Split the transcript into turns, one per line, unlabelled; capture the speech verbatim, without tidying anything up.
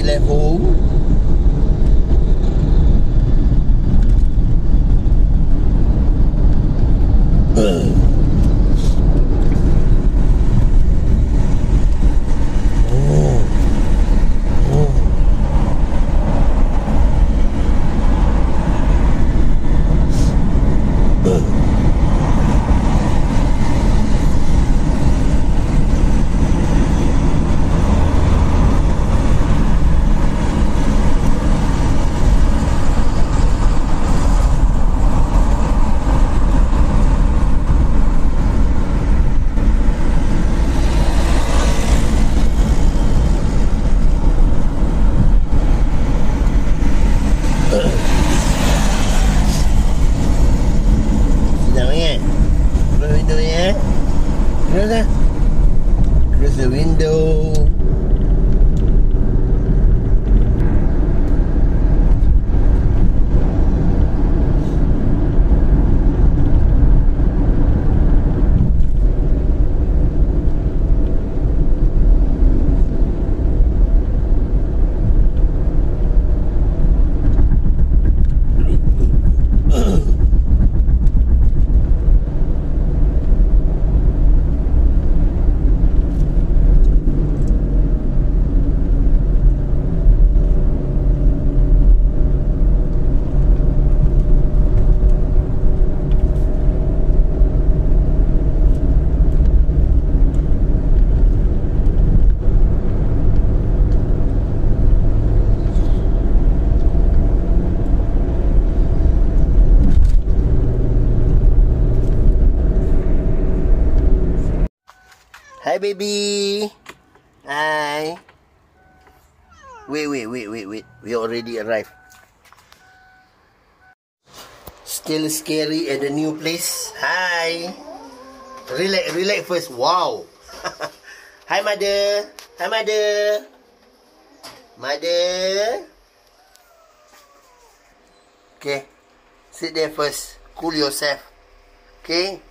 feel at home. Uh. Close the window. Hi, baby. Hi. Wait, wait, wait, wait, wait. We already arrived. Still scary at the new place. Hi. Relax, relax first. Wow. Hi, mother. Hi, mother. Mother. Okay. Sit there first. Cool yourself. Okay.